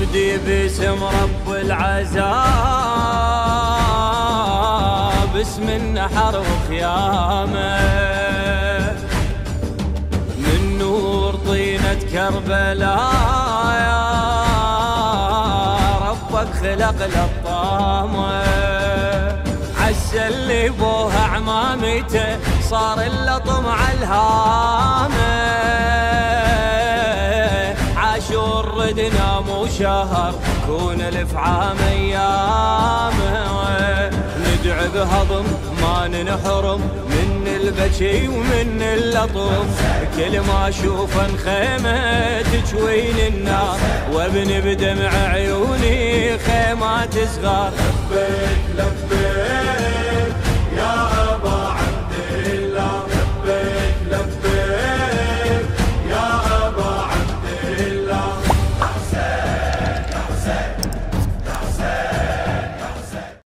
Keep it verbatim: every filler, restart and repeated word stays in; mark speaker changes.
Speaker 1: نبدي باسم رب العذاب، اسم النحر وخيامه، من نور طينة كربلاء يا ربك خلق للطامة. عسى اللي بوها عمامته صار اللطم عالهامه، عاشور ردنا مو شهر كون الف عام ايامه. ندعي بهضم ما ننحرم من البكي ومن اللطم، كل ما اشوف خيمه تجوين النار وابن بدمع عيوني خيمات صغار